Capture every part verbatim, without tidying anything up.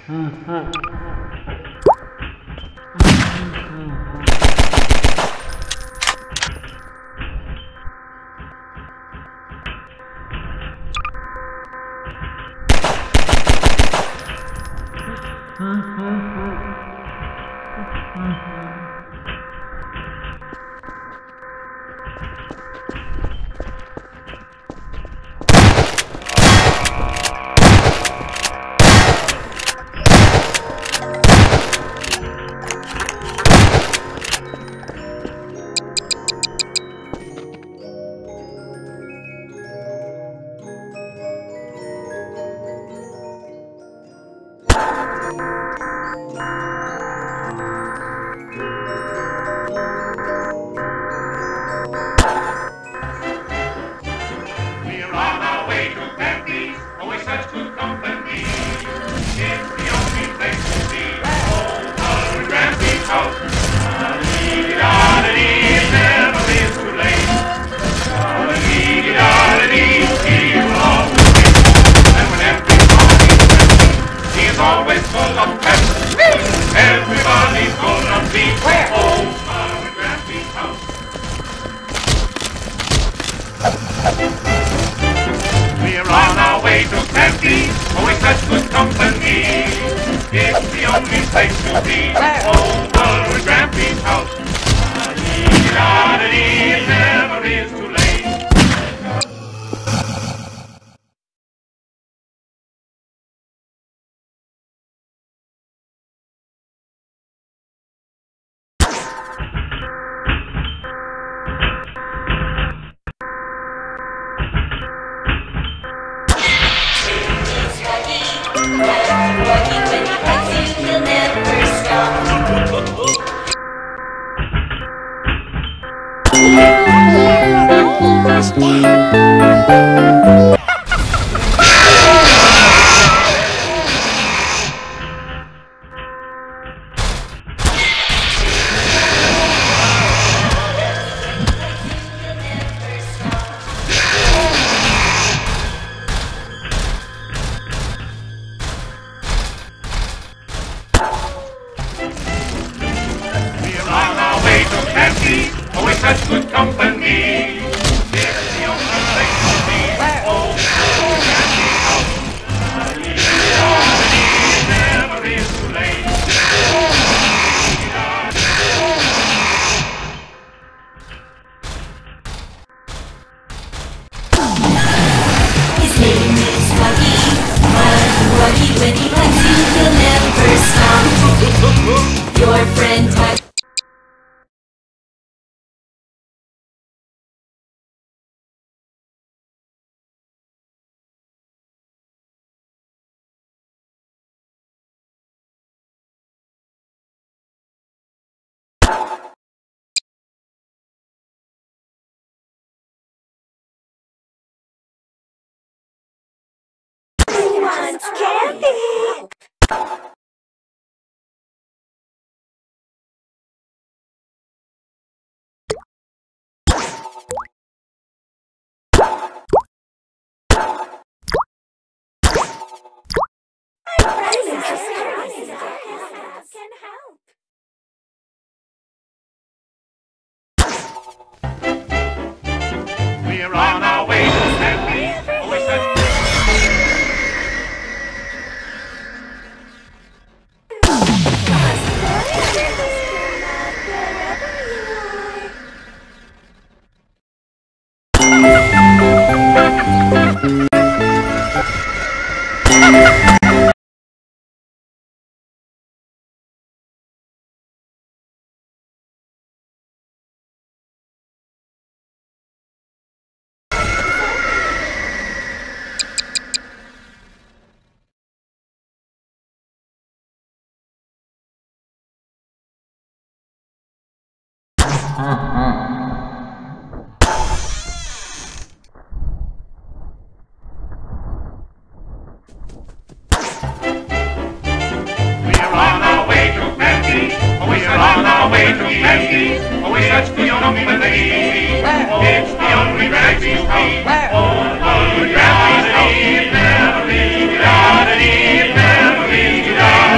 We're on our way to Stanley. Always such always such good company. It's the only right to be. Oh, the right to be. Never is to die. Never is to die.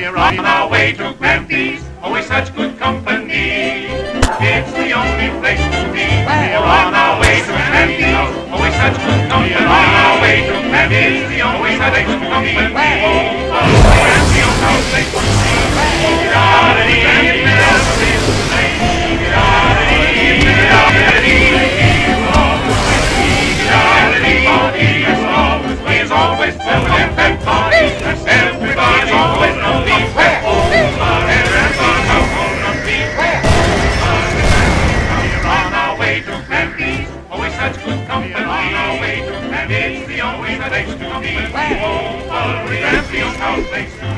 We're on our way to Grampy's, always such good company. It's the only place to be. We're on our way to Grampy's, always such good company. We're on our way to Grampy's, the only place to be. Oh, Grampy, oh, how place to be. Everybody's always welcome at parties. Everybody's always lonely. We're on our way to Grampy's, always such good company. We're on our way to Grampy's, the only place to be. Oh, Grampy's house place to be.